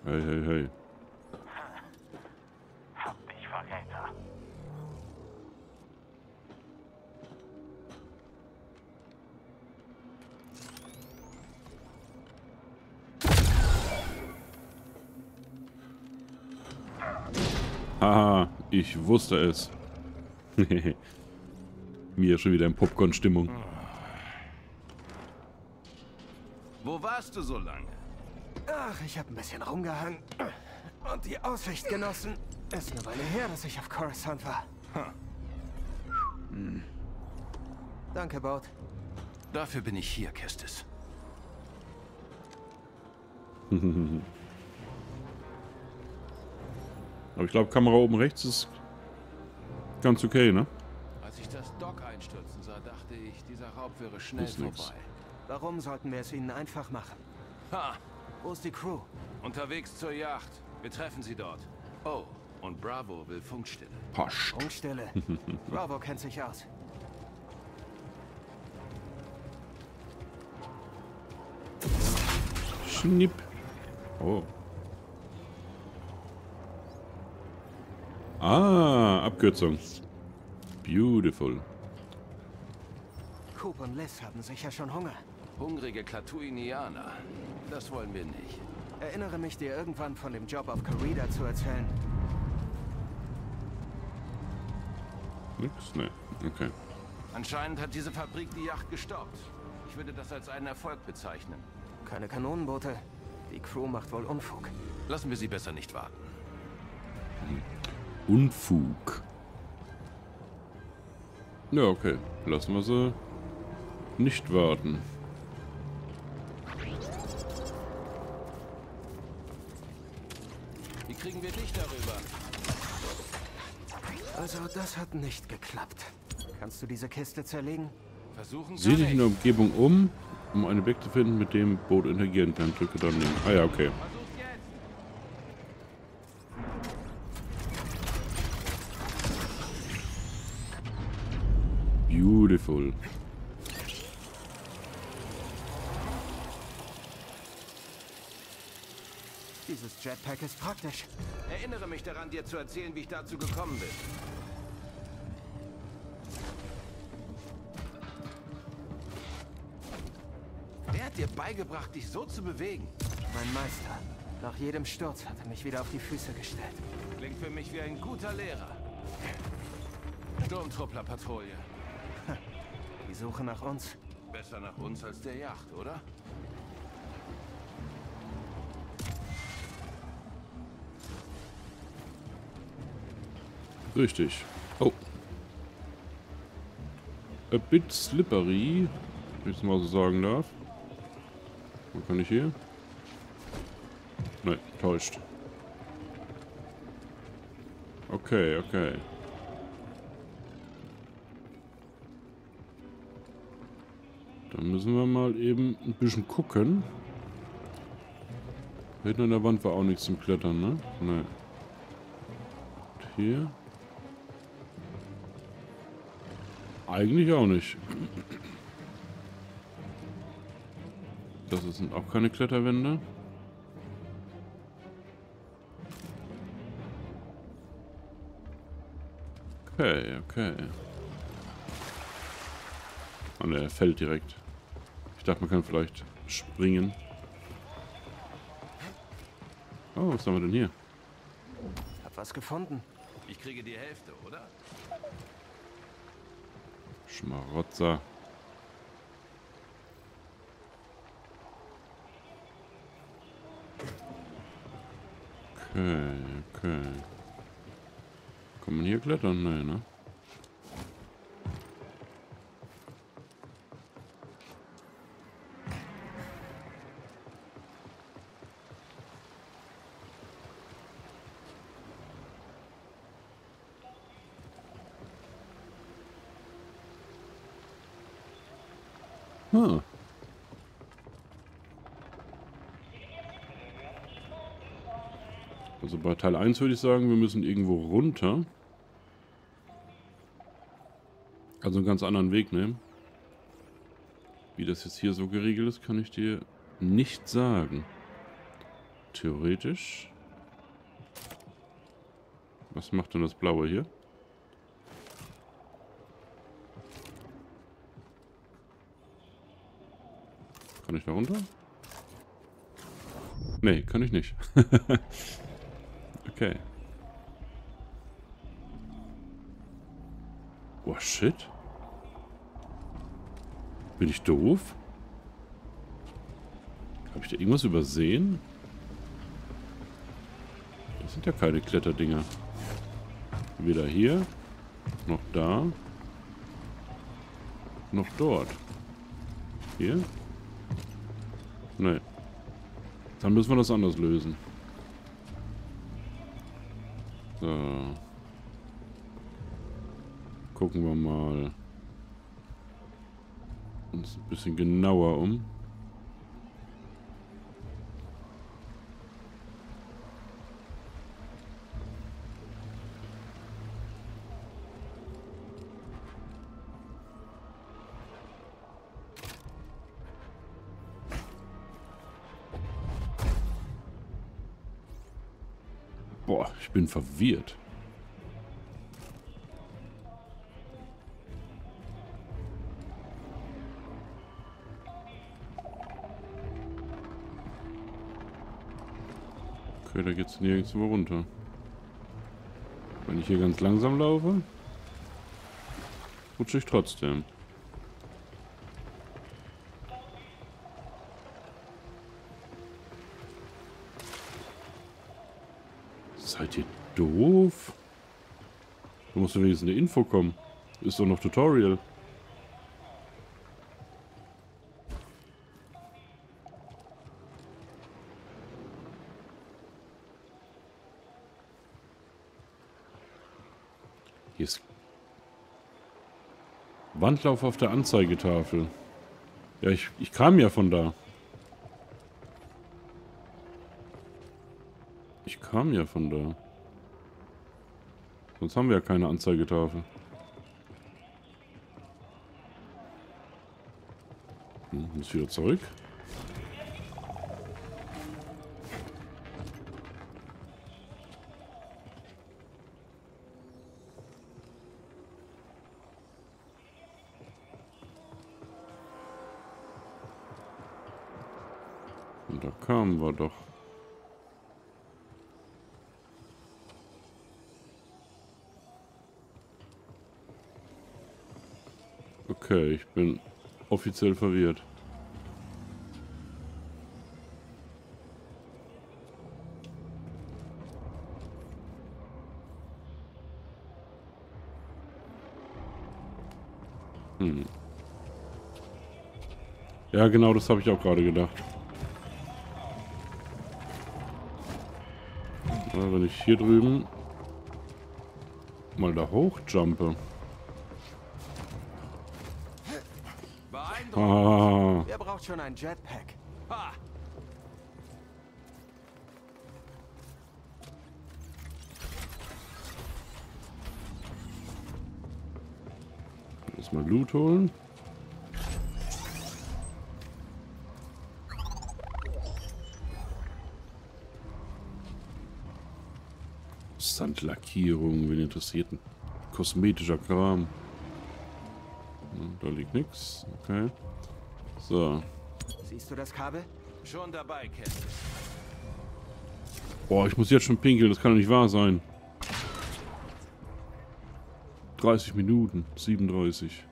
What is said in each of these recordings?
Hey, hey, hey. Hab dich, Verräter. Haha, ich wusste es. Mir schon wieder in Popcorn-Stimmung. Wo warst du so lange? Ach, ich habe ein bisschen rumgehangen und die Aussicht genossen. Ist eine Weile her, dass ich auf Coruscant war. Danke, Baut. Dafür bin ich hier, Kestis. Aber ich glaube, Kamera oben rechts ist ganz okay, ne? Als ich das Dock einstürzen sah, dachte ich, dieser Raub wäre schnell Ist nix. vorbei. Warum sollten wir es ihnen einfach machen? Ha! Wo ist die Crew? Unterwegs zur Yacht. Wir treffen sie dort. Oh, und Bravo will Funkstille. Passt. Funkstille. Bravo kennt sich aus. Schnipp. Oh. Ah, Abkürzung. Beautiful. Coop und Liz haben sicher schon Hunger. Hungrige Klatooinianer. Das wollen wir nicht. Erinnere mich, dir irgendwann von dem Job auf Corrida zu erzählen. Nix? Ne. Okay. Anscheinend hat diese Fabrik die Yacht gestoppt. Ich würde das als einen Erfolg bezeichnen. Keine Kanonenboote. Die Crew macht wohl Unfug. Lassen wir sie besser nicht warten. Unfug. Ja, okay. Lassen wir sie nicht warten. Wie kriegen wir dich darüber? Also, das hat nicht geklappt. Kannst du diese Kiste zerlegen? Versuchen Sieh dich in der nicht. Umgebung um ein Objekt zu finden, mit dem Boot interagieren kann. Drücke dann den. Ah ja, okay. Versucht jetzt! Beautiful. Dieses Jetpack ist praktisch. Erinnere mich daran, dir zu erzählen, wie ich dazu gekommen bin. Wer hat dir beigebracht, dich so zu bewegen? Mein Meister. Nach jedem Sturz hat er mich wieder auf die Füße gestellt. Klingt für mich wie ein guter Lehrer. Sturmtruppler-Patrouille. Die Suche nach uns. Besser nach uns als der Yacht, oder? Richtig. Oh. A bit slippery, wenn ich es mal so sagen darf. Wo kann ich hier? Nein, täuscht. Okay, okay. Dann müssen wir mal eben ein bisschen gucken. Hinten an der Wand war auch nichts zum Klettern, ne? Nein. Und hier? Eigentlich auch nicht. Das sind auch keine Kletterwände. Okay, okay. Oh ne, er fällt direkt. Ich dachte, man kann vielleicht springen. Oh, was haben wir denn hier? Hab was gefunden. Ich kriege die Hälfte, oder? Schmarotzer. Okay, okay. Kann man hier klettern? Nee, ne? Ah. Also bei Teil 1 würde ich sagen, wir müssen irgendwo runter. Also einen ganz anderen Weg nehmen. Wie das jetzt hier so geregelt ist, kann ich dir nicht sagen. Theoretisch. Was macht denn das Blaue hier? Kann ich da runter? Nee, kann ich nicht. Okay. Oh, shit. Bin ich doof? Habe ich da irgendwas übersehen? Das sind ja keine Kletterdinger. Weder hier, noch da, noch dort. Hier? Nee. Dann müssen wir das anders lösen. So. Gucken wir mal uns ein bisschen genauer um. Boah, ich bin verwirrt. Okay, da geht's nirgendwo runter. Wenn ich hier ganz langsam laufe, rutsche ich trotzdem. Seid ihr doof? Da muss ja wenigstens eine Info kommen. Ist doch noch Tutorial. Hier ist Wandlauf auf der Anzeigetafel. Ja, ich kam ja von da. Ich kam ja von da. Sonst haben wir ja keine Anzeigetafel. Muss wieder zurück. Und da kamen wir doch. Okay, ich bin offiziell verwirrt. Ja, genau, das habe ich auch gerade gedacht. Ja, wenn ich hier drüben mal da hochjumpe. Ah. Wer braucht schon ein Jetpack? Ha! Erstmal Loot holen. Sandlackierung, wen interessiert ein kosmetischer Kram? Da liegt nichts. Okay. So. Siehst du das Kabel? Schon dabei, Kestis. Boah, ich muss jetzt schon pinkeln, das kann doch nicht wahr sein. 30 Minuten, 37.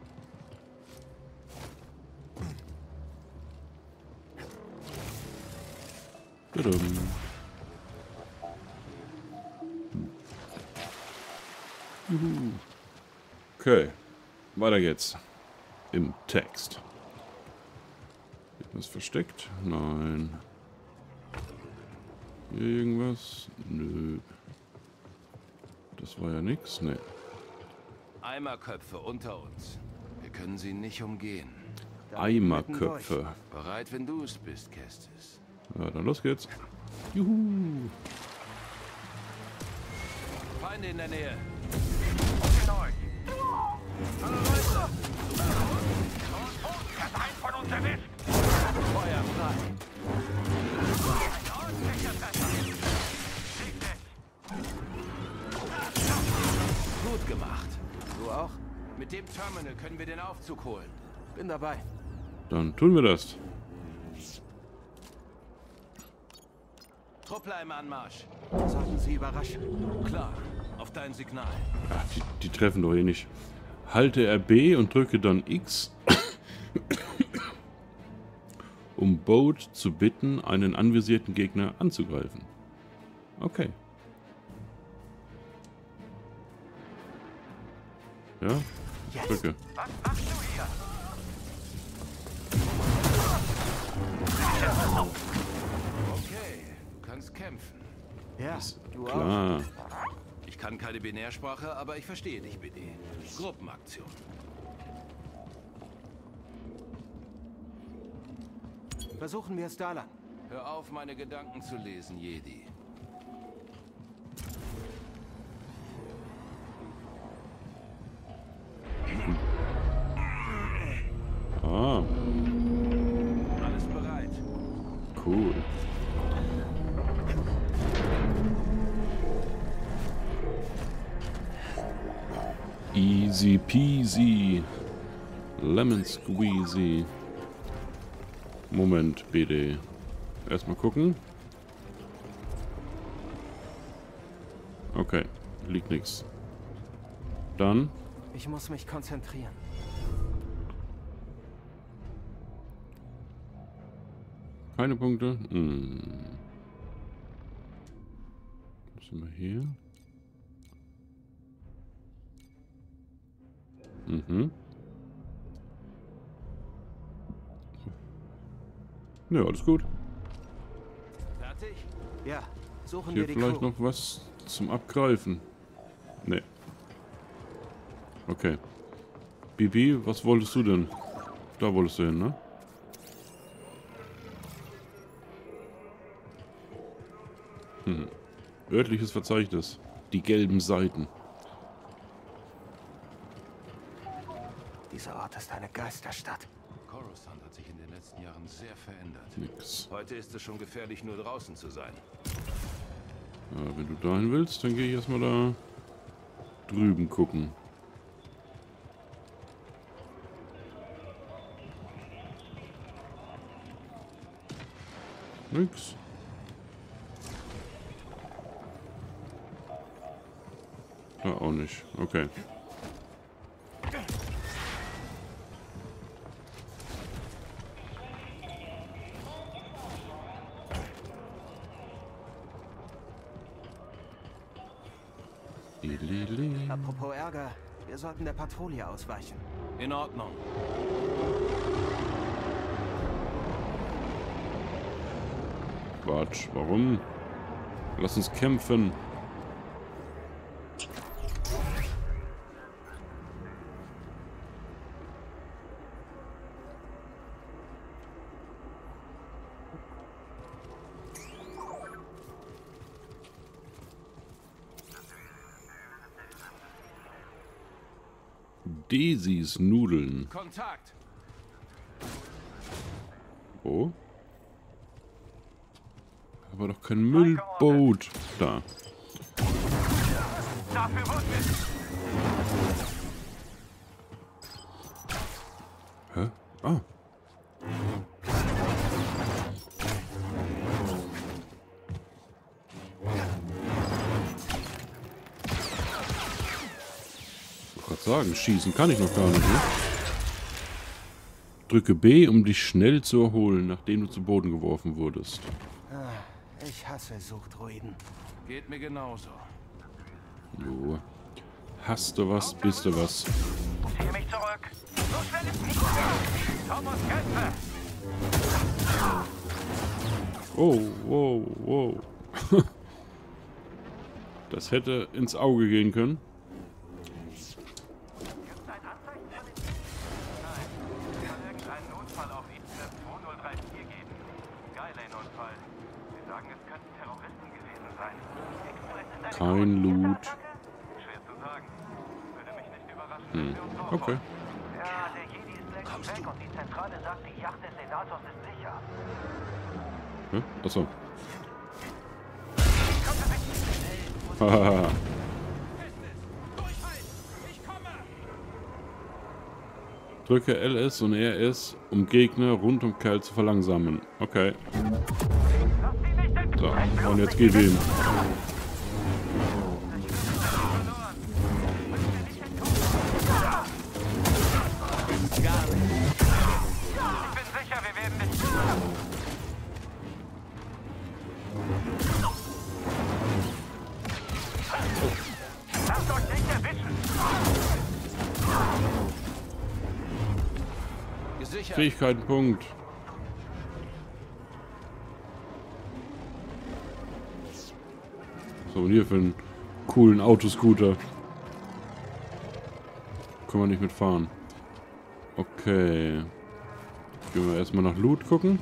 Tadam. Juhu. Okay, weiter geht's. Im Text. Irgendwas versteckt? Nein. Hier irgendwas? Nö. Das war ja nix? Ne. Eimerköpfe unter uns. Wir können sie nicht umgehen. Eimerköpfe. Bereit, wenn du es bist, Kestis. Ja, dann los geht's. Juhu. Feinde in der Nähe. Hallo Leute! Kein von uns erwischt! Feuer frei. Mit dem Terminal können wir den Aufzug holen. Bin dabei. Dann tun wir das. Truppler im Anmarsch. Sollten Sie überraschen. Klar, auf dein Signal. Ach, die treffen doch hier nicht. Halte RB und drücke dann X, um Boat zu bitten, einen anvisierten Gegner anzugreifen. Okay. Ja, drücke. Was machst du hier? Okay, du kannst kämpfen. Ja, du auch. Klar. Ich kann keine Binärsprache, aber ich verstehe dich, BD. Gruppenaktion. Versuchen wir es da lang. Hör auf, meine Gedanken zu lesen, Jedi. Ah, Alles bereit. cool. Easy peasy. Lemon squeezy. Moment, BD. Erstmal gucken. Okay, liegt nichts. Dann. Ich muss mich konzentrieren. Keine Punkte. Was sind wir hier? Ja, alles gut. Fertig? Ja, suchen Hier wir die vielleicht Crew. noch was zum Abgreifen. Nee. Okay. Bibi, was wolltest du denn? Da wolltest du hin, ne? Örtliches Verzeichnis. Die gelben Seiten. Dieser Ort ist eine Geisterstadt. Coruscant hat sich in den letzten Jahren sehr verändert. Nix. Heute ist es schon gefährlich, nur draußen zu sein. Ja, wenn du dahin willst, dann gehe ich erstmal da drüben gucken. Nix. Da auch nicht. Okay. Apropos Ärger, wir sollten der Patrouille ausweichen. In Ordnung. Quatsch, warum? Lass uns kämpfen. Daisys Nudeln. Kontakt! Oh. Aber doch kein Müllboot. Da. Dafür wurden wir. Hä? Ah. Ich wollte gerade sagen, schießen kann ich noch gar nicht, ne? Drücke B, um dich schnell zu erholen, nachdem du zu Boden geworfen wurdest. Ich hasse Suchtruiden. Geht mir genauso. Jo. Hast du was, bist du was. Ziehe mich zurück. So schnell ist nicht. Thomas, kämpfe. Oh, wow, wow. Das hätte ins Auge gehen können. Gibt es ein Anzeichen von den... Nein. Es kann irgendeinen Notfall auf ITF 2034 geben. Skyline-Unfall. Sie sagen, es könnten Terroristen gewesen sein. Express ist eine Kein koordinierte Loot. Attacke? Schwer zu sagen. Würde mich nicht überraschen, wenn wir uns Okay. Ja, der Jedi ist längst weg und die Zentrale sagt, die Yacht des Senators ist sicher. Hä? Achso. Hahaha. Drücke LS und RS, um Gegner rund um Kerl zu verlangsamen. Okay. So, und jetzt gib ihm. Fähigkeitenpunkt. So, und hier für einen coolen Autoscooter. Können wir nicht mitfahren. Okay. Gehen wir erstmal nach Loot gucken.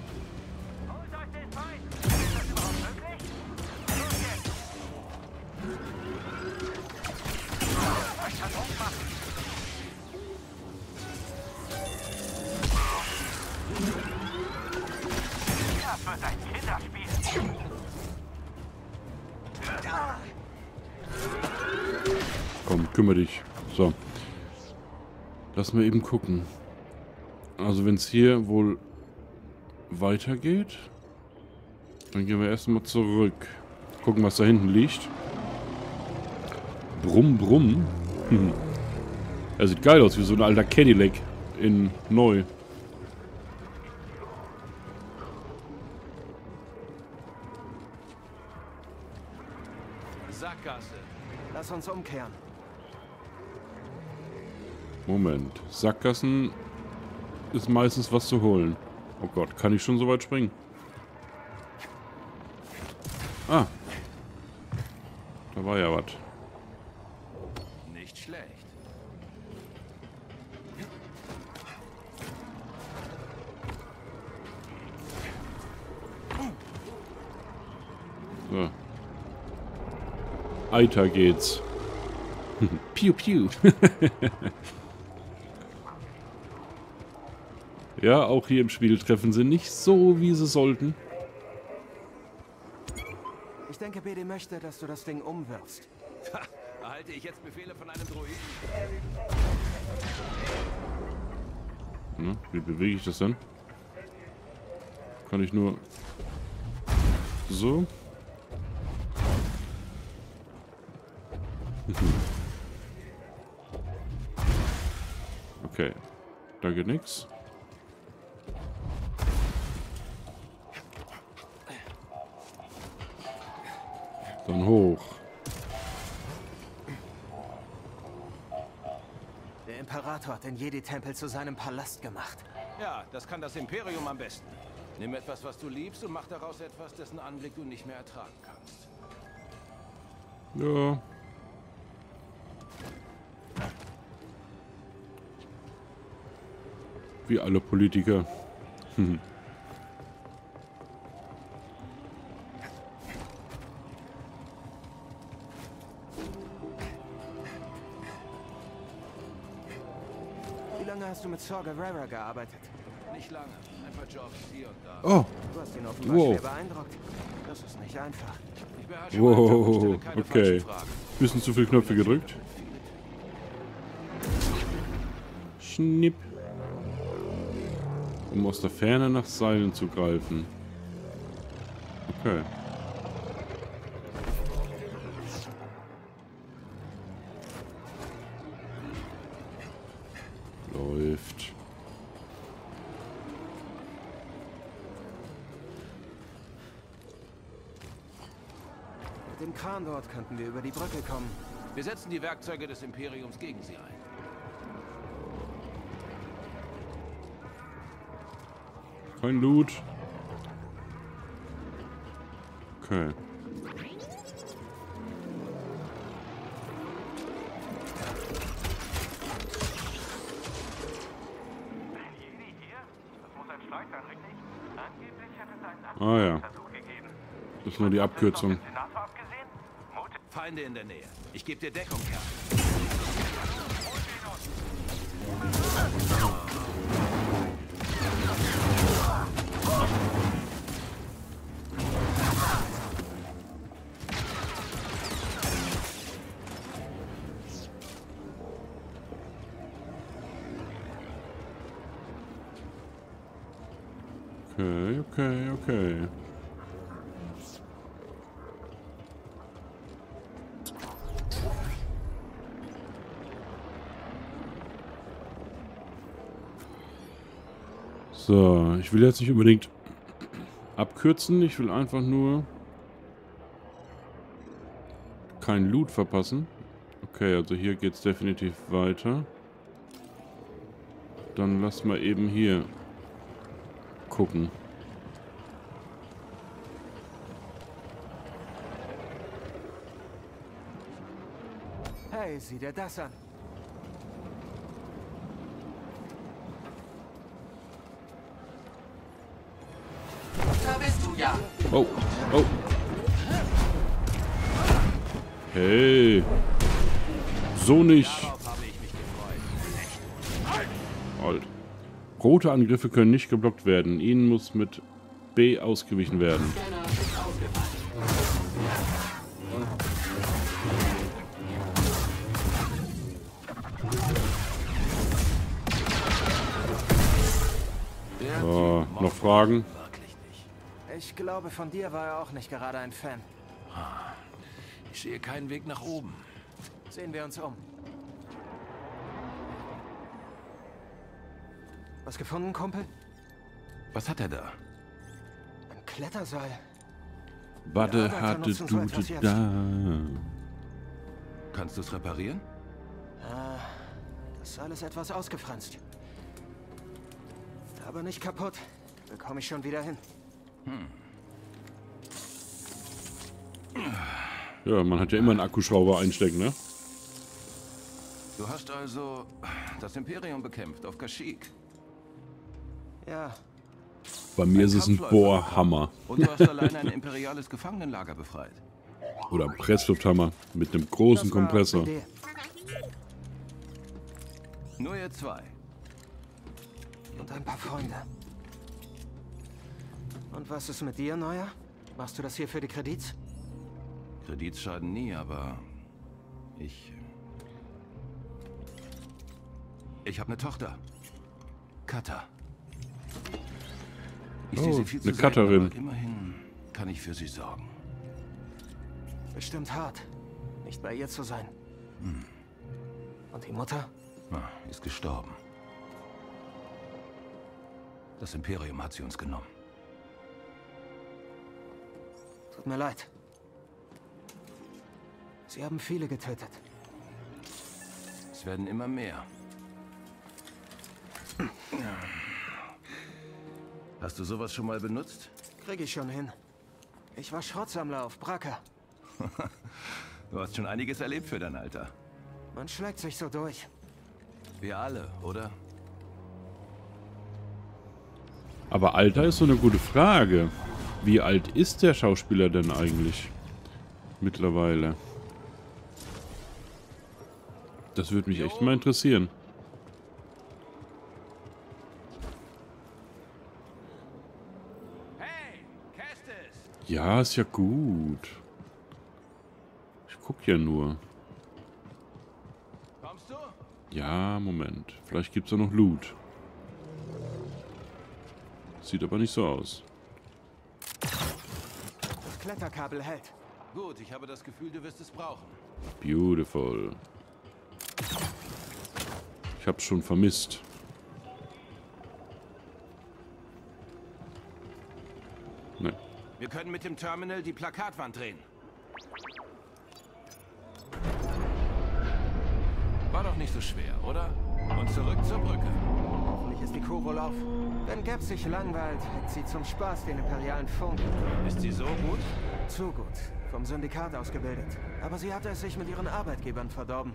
Komm, kümmere dich. So. Lass mal eben gucken. Also wenn es hier wohl weitergeht, dann gehen wir erstmal zurück. Gucken, was da hinten liegt. Brumm, brumm. Er sieht geil aus, wie so ein alter Cadillac in neu. Sackgasse. Lass uns umkehren. Moment. Sackgassen ist meistens was zu holen. Oh Gott, kann ich schon so weit springen? Ah. Da war ja was. Nicht schlecht. So. Weiter geht's. Piu, piu. Ja, auch hier im Spiel treffen sie nicht so, wie sie sollten. Ich denke, BD möchte, dass du das Ding umwirfst. Erhalte ich jetzt Befehle von einem Droiden? Na, wie bewege ich das denn? Kann ich nur so? Okay, da geht nichts. Dann hoch. Der Imperator hat den Jedi-Tempel zu seinem Palast gemacht. Ja, das kann das Imperium am besten. Nimm etwas, was du liebst, und mach daraus etwas, dessen Anblick du nicht mehr ertragen kannst. Ja. Wie alle Politiker. Wie lange hast du mit Saw Gerrera gearbeitet? Nicht lange. Ein paar Jobs hier und da. Oh. Du hast ihn offenbar Wow. schwer beeindruckt. Das ist nicht einfach. Ich beherrsche meinen Job und stelle Wow, keine okay. falschen Fragen. Bisschen zu viele Knöpfe gedrückt. Schnipp. Um aus der Ferne nach Seilen zu greifen. Okay. Läuft. Mit dem Kran dort könnten wir über die Brücke kommen. Wir setzen die Werkzeuge des Imperiums gegen sie ein. Kein Loot. Okay. Jedi hier? Das muss ein Schlag sein, richtig? Angeblich hat es einen Ah ja. Versuch gegeben. Das ist nur die Abkürzung. Vom Senator abgesehen? Mutig. Feinde in der Nähe. Ich gebe dir Deckung, Kerl. Okay, okay, okay. So, ich will jetzt nicht unbedingt abkürzen. Ich will einfach nur keinen Loot verpassen. Okay, also hier geht es definitiv weiter. Dann lass mal eben hier gucken. Hey, sieh dir das an. Da bist du ja. Oh, oh. Hey. So nicht. Darauf habe ich mich gefreut. Alt. Rote Angriffe können nicht geblockt werden. Ihnen muss mit B ausgewichen werden. Scanner ist ausgefallen. Der So, Typ noch mochte Fragen? ihn wirklich nicht. Ich glaube, von dir war er auch nicht gerade ein Fan. Ich sehe keinen Weg nach oben. Sehen wir uns um. Was gefunden, Kumpel? Was hat er da? Ein Kletterseil. Warte, Ja, hatte nutzen so du etwas jetzt. da. Kannst du es reparieren? Das ist alles etwas ausgefranst. Aber nicht kaputt. Bekomme ich schon wieder hin. Ja, man hat ja immer einen Akkuschrauber einstecken, ne? Du hast also das Imperium bekämpft auf Kashyyyk. Ja, Bei mir ist es ein Kampfläufer. Bohrhammer. Und du hast allein ein imperiales Gefangenenlager befreit. Oder Presslufthammer mit einem großen das war Kompressor. die Idee. Nur ihr zwei. Und ein paar Freunde. Und was ist mit dir, Neuer? Machst du das hier für die Kredits? Kredits schaden nie, aber ich habe eine Tochter. Kata. Ich sehe Oh, sie viel zu eine selten, Cutterin. aber immerhin kann ich für sie sorgen. Bestimmt hart, nicht bei ihr zu sein. Und die Mutter? Ist gestorben. Das Imperium hat sie uns genommen. Tut mir leid. Sie haben viele getötet. Es werden immer mehr. Hast du sowas schon mal benutzt? Krieg ich schon hin. Ich war Schrottsammler auf Bracca. Du hast schon einiges erlebt für dein Alter. Man schlägt sich so durch. Wir alle, oder? Aber Alter ist so eine gute Frage. Wie alt ist der Schauspieler denn eigentlich? Mittlerweile. Das würde mich echt mal interessieren. Hey, Kestis! Ja, ist ja gut. Ich guck ja nur. Kommst du? Ja, Moment. Vielleicht gibt's da noch Loot. Sieht aber nicht so aus. Das Kletterkabel hält. Gut, ich habe das Gefühl, du wirst es brauchen. Beautiful. Ich hab's schon vermisst. Ne. Wir können mit dem Terminal die Plakatwand drehen. War doch nicht so schwer, oder? Und zurück zur Brücke. Hoffentlich ist die Kuh wohl auf. Wenn Gab sich langweilt, hackt sie zum Spaß den imperialen Funk. Ist sie so gut? Zu gut. Vom Syndikat ausgebildet. Aber sie hatte es sich mit ihren Arbeitgebern verdorben.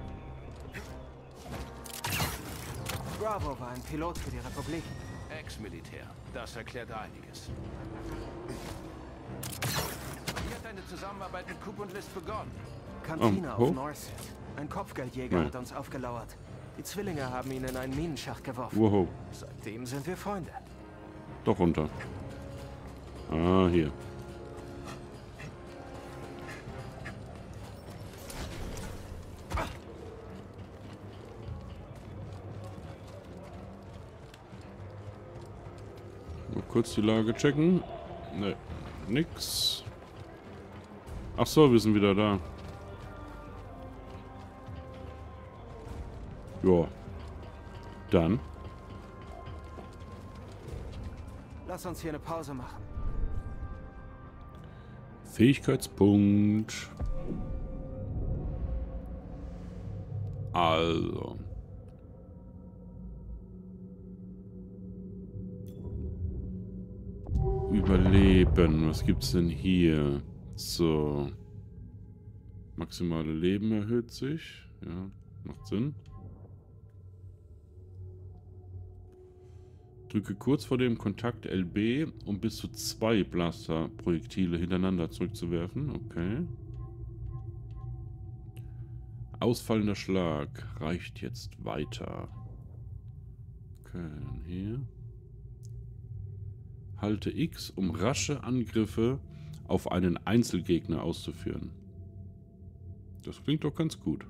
Bravo war ein Pilot für die Republik. Ex-Militär. Das erklärt einiges. Wie hat deine Zusammenarbeit mit Coop und List begonnen? Kantine Oh, auf oh. Norset. Ein Kopfgeldjäger Nein. hat uns aufgelauert. Die Zwillinge haben ihn in einen Minenschacht geworfen. Wow. Seitdem sind wir Freunde. Doch runter. Ah, hier. Mal kurz die Lage checken. Ne, nix. Ach so, wir sind wieder da. Ja. Dann. Lass uns hier eine Pause machen. Fähigkeitspunkt. Also. Überleben. Was gibt's denn hier? So. Maximale Leben erhöht sich. Ja, macht Sinn. Drücke kurz vor dem Kontakt LB, um bis zu 2 Blaster-Projektile hintereinander zurückzuwerfen. Okay. Ausfallender Schlag reicht jetzt weiter. Okay, dann hier. Halte X, um rasche Angriffe auf einen Einzelgegner auszuführen. Das klingt doch ganz gut.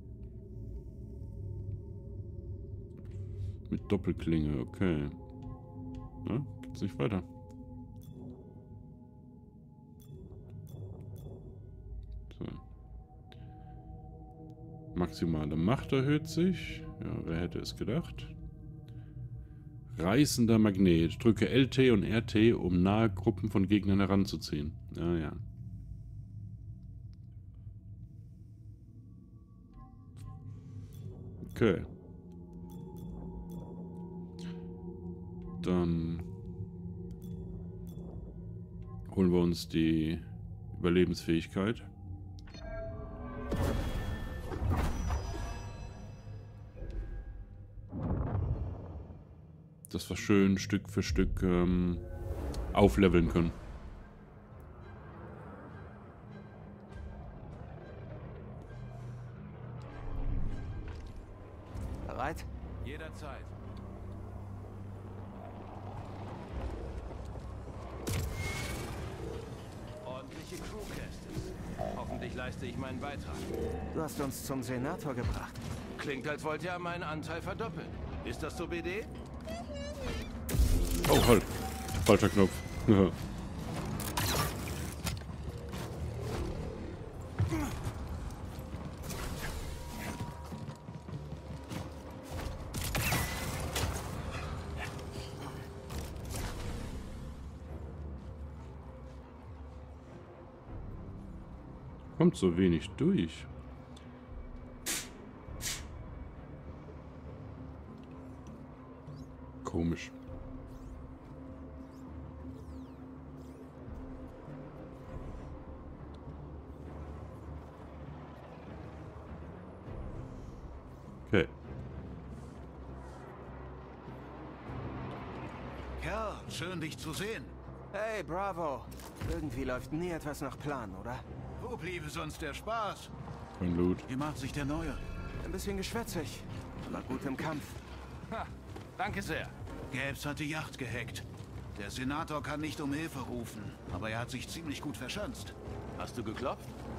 Mit Doppelklinge, okay. Na, geht's nicht weiter. So. Maximale Macht erhöht sich. Ja, wer hätte es gedacht? Reißender Magnet. Drücke LT und RT, um nahe Gruppen von Gegnern heranzuziehen. Ja, ja. Okay. Dann holen wir uns die Überlebensfähigkeit. Dass wir schön Stück für Stück aufleveln können. Bereit? Jederzeit. Ordentliche Crewcastes. Hoffentlich leiste ich meinen Beitrag. Du hast uns zum Senator gebracht. Klingt, als wollt ihr meinen Anteil verdoppeln. Ist das so, BD? Oh, halt. Falscher Knopf. Ja. Kommt so wenig durch. Komisch. Okay. Kerl, schön dich zu sehen. Hey, Bravo. Irgendwie läuft nie etwas nach Plan, oder? Wo bliebe sonst der Spaß? Kein Loot. Wie macht sich der Neue? Ein bisschen geschwätzig, aber gut im Kampf. Ha, danke sehr. Gabs hat die Yacht gehackt. Der Senator kann nicht um Hilfe rufen, aber er hat sich ziemlich gut verschanzt. Hast du geklopft?